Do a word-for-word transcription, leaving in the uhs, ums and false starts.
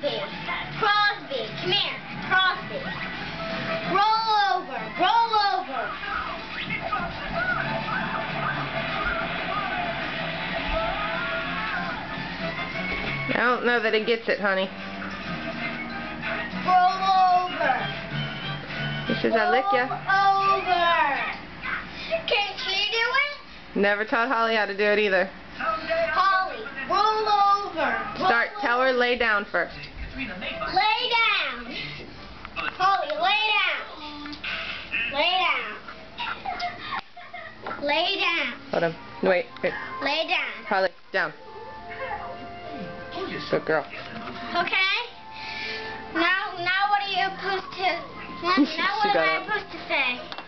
Crosby. Crosby. Come here. Crosby. Roll over. Roll over. I don't know that it gets it, honey. Roll over. He says, I lick ya. Roll over. Can she do it? Never taught Holly how to do it either. Holly, roll over. Roll Start. over. Tell her lay down first. Lay down. Holly, lay down. Lay down. Lay down. Hold on. Wait. Wait. Lay down. Holly, down. Good girl. Okay? Now, now what are you supposed to, now She what got am I up. supposed to say?